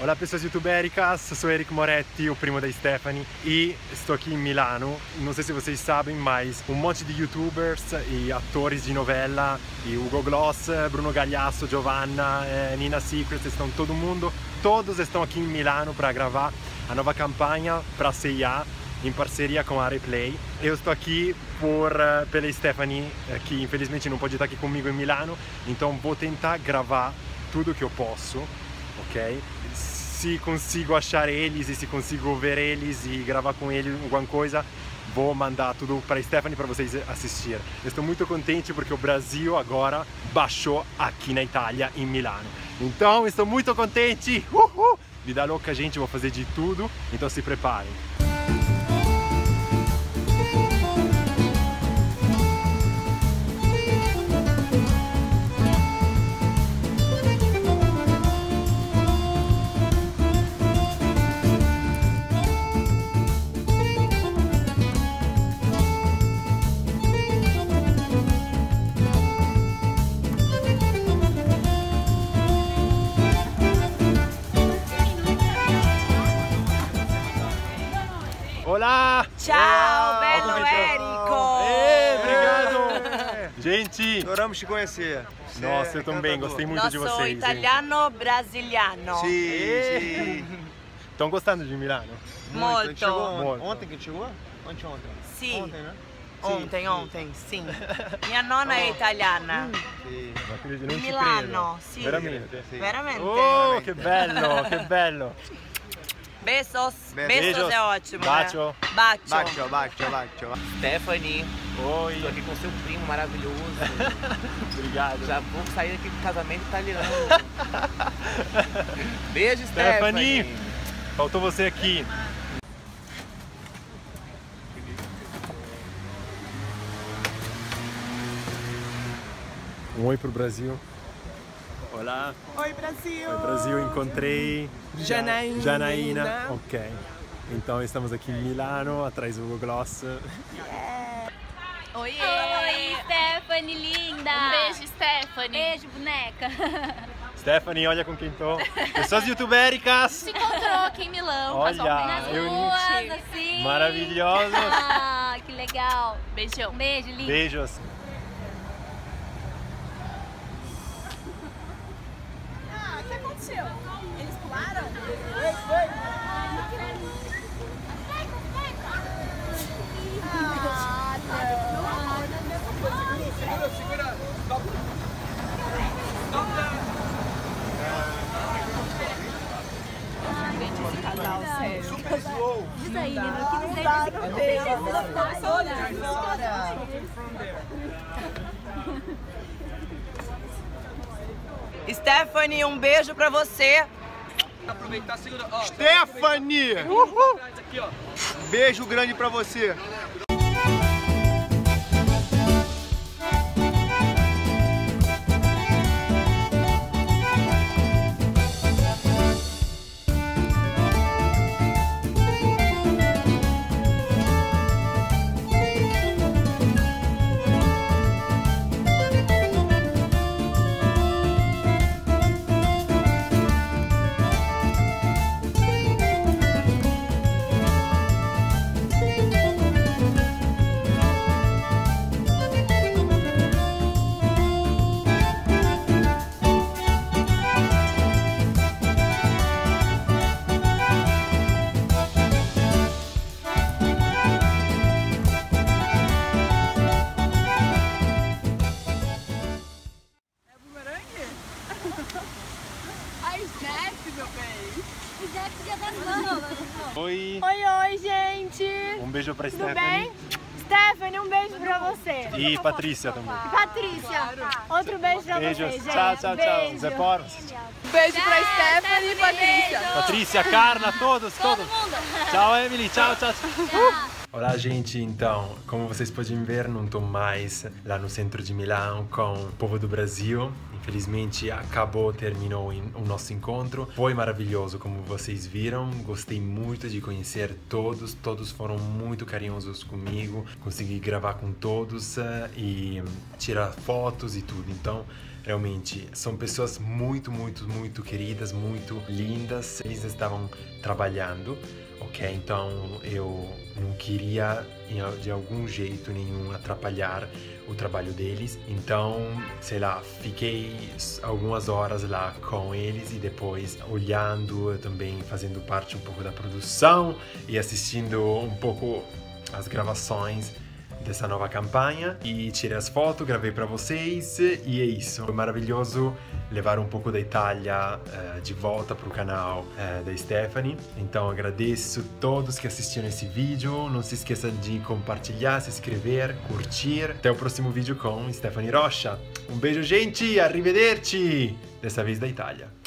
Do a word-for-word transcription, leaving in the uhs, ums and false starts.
Olá pessoas youtubéricas, sou Eric Moretti, o primo da Stephanie, e estou aqui em Milano. Não sei se vocês sabem, mas um monte de youtubers e atores de novela, e Hugo Gloss, Bruno Gagliasso, Giovanna, eh, Nina Secrets, estão todo mundo, todos estão aqui em Milano para gravar a nova campanha para C I A em parceria com a Replay. Eu estou aqui por, uh, pela Stephanie, uh, que infelizmente não pode estar aqui comigo em Milano, então vou tentar gravar tudo que eu posso, ok? Se consigo achar eles e se consigo ver eles e gravar com eles alguma coisa, vou mandar tudo para a Stephanie para vocês assistir. Eu estou muito contente porque o Brasil agora baixou aqui na Itália, em Milano. Então estou muito contente! Uhul! Vida louca, gente, vou fazer de tudo, então se preparem. Olá! Ciao, Olá! bello Erico! Ei, obrigado! Gente! Adoramos te conhecer. Nossa, eu também gostei muito Nosso de vocês. italiano brasiliano. Sim, sim. Estão gostando de Milano? Molto. A gente chegou ontem. Molto. Ontem que a gente chegou? Ontem, ontem. Sim. Ontem, né? Ontem, Sim, ontem, sim. Minha nonna è italiana. Sì. Non acredito, non ci Milano, credo. sì. Veramente? Sì. Veramente. Oh, che bello, che bello! Besos. Besos. Besos é ótimo. Bacio. Né? Bacio. Bacio, bacio, bacio. Stephanie, Oi. estou aqui com seu primo maravilhoso. Obrigado. Já vou sair daqui do casamento italiano. Beijo, Stephanie. Stephanie. Faltou você aqui. Um oi pro Brasil. Olá. Oi Brasil! Oi Brasil, encontrei Janaína. Janaína. Ok. Então estamos aqui em Milano, atrás do Hugo Gloss. Oi, Oi, Stephanie, linda! Um beijo, Stephanie. Beijo, boneca! Stephanie, olha com quem tô. Pessoas youtubéricas! Se encontrou aqui em Milão, Olha, casualmente. Nas eu- ruas, assim! Maravilhosos! Ah, que legal! Beijão. Um beijo, linda! Beijos! Ah, o que aconteceu? Eles pularam? Diz aí, Lino, que não sei se Stephanie, um beijo pra você. Stephanie! Beijo grande pra você. Ai, Snap, meu bem! Oi! Oi, oi, gente! Um beijo pra Tudo Stephanie. bem? Stephanie, um beijo pra você. E Patrícia também. Patrícia, outro beijo pra Beijos. você, gente. Tchau, tchau, tchau. Beijo. Zé Poros. Beijo pra Stephanie e Patrícia! Patrícia, Carla, todos, todos. Tchau, Emily. Tchau, tchau. tchau. Olá, gente, então, como vocês podem ver, não estou mais lá no centro de Milão com o povo do Brasil. Infelizmente acabou, terminou o nosso encontro. Foi maravilhoso, como vocês viram. Gostei muito de conhecer todos. Todos foram muito carinhosos comigo. Consegui gravar com todos uh, e tirar fotos e tudo. Então, realmente, são pessoas muito, muito, muito queridas, muito lindas. Eles estavam trabalhando, ok? Então, eu não queria, de algum jeito nenhum, atrapalhar o trabalho deles. Então, sei lá, fiquei algumas horas lá com eles e depois olhando, também fazendo parte um pouco da produção e assistindo um pouco as gravações dessa nova campanha e tirei as fotos, gravei para vocês e é isso. Foi maravilhoso levar um pouco da Itália uh, de volta para o canal uh, da Stephanie. Então agradeço a todos que assistiram esse vídeo. Não se esqueçam de compartilhar, se inscrever, curtir. Até o próximo vídeo com Stephanie Rocha. Um beijo, gente, arrivederci! Dessa vez da Itália.